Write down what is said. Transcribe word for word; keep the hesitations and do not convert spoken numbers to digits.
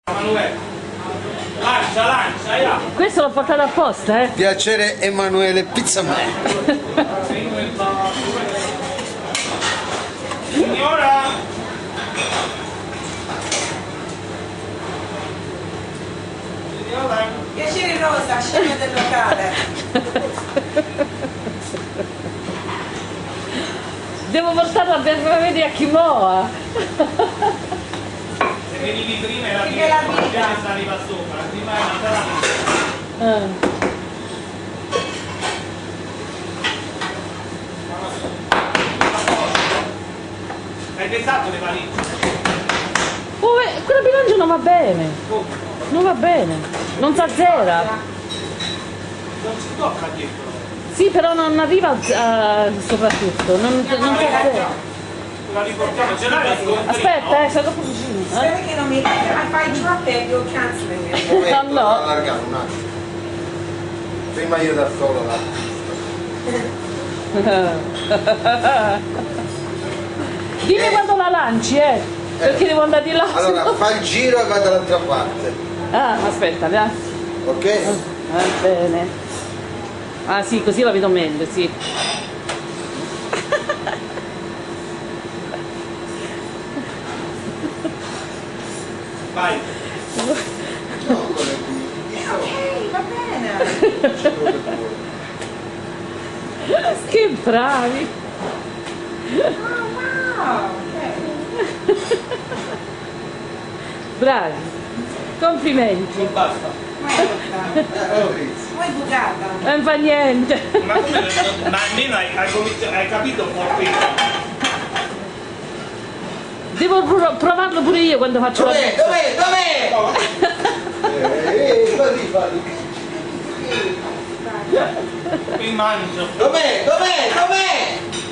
Emanuele, lancia, lancia, ya. Questo l'ho portato apposta, eh? Piacere Emanuele Pizzaman. Signora! Signora! Piacere Rosa, scena del locale. Devo portarla per vedere a Chimoa. Se venivi prima era Che prima, bella poi vita. si arriva sopra, prima è una strada. Ah. Hai pesato le valigie? Oh, eh, quella bilancia non va bene. Come? Non va bene. Non si azzera. Non si tocca dietro. Sì, però non arriva a, soprattutto. Non, non si azzera. La riportiamo, ce l'hai la scontrina? Aspetta, eh, sei troppo vicino. Eh? Spero che non mi... If I drop it, you're cancelling it. Un momento, No. allargare un attimo. Prima io da solo là. Dimmi Eh. quando la lanci, eh. Perché Eh. devo andare di là. Allora fa il giro e va dall'altra parte. Ah, aspetta, dai. Ok? Va bene. Ah sì, così la vedo meglio, sì. Vai. No, quello è qui. Ok, va bene. C'è quello che vuole. Che bravi. Oh, wow. Ok. Bravi. Complimenti. Non basta. Ma è bucata. Eh, Fabrizio. Ma è bucata. Non fa niente. Ma come? Ma almeno hai, hai, cominci- hai capito un po' prima. Devo pro- provarlo pure io quando faccio la Dov'è? pizza. Dov'è? Dov'è? Eh, eh, così falli. Mi mangio. Dov'è? Dov'è? Dov'è?